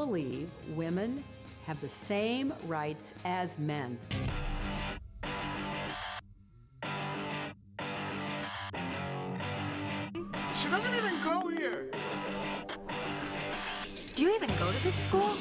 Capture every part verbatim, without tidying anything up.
believe women have the same rights as men. She doesn't even go here. Do you even go to this school?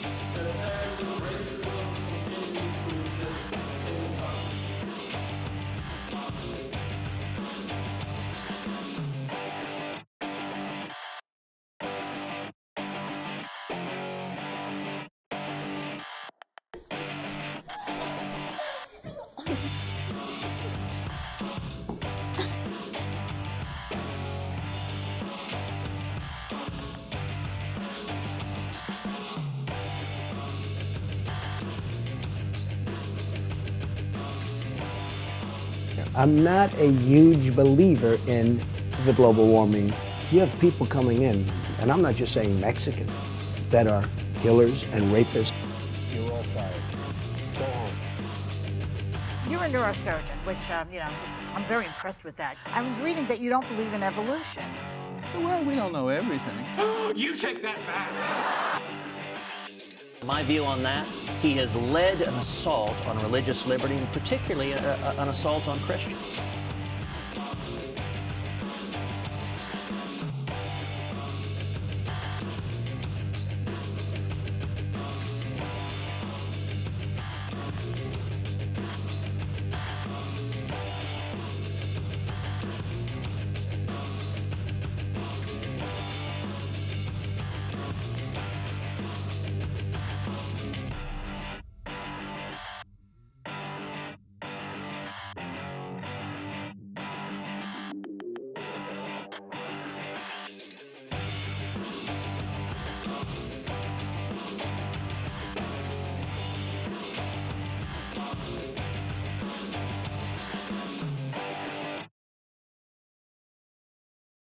I'm not a huge believer in the global warming. You have people coming in, and I'm not just saying Mexican, that are killers and rapists. You're all fired. Go home. You're a neurosurgeon, which, um, you know, I'm very impressed with that. I was reading that you don't believe in evolution. Well, we don't know everything. You take that back. My view on that, he has led an assault on religious liberty, and particularly a, a, an assault on Christians.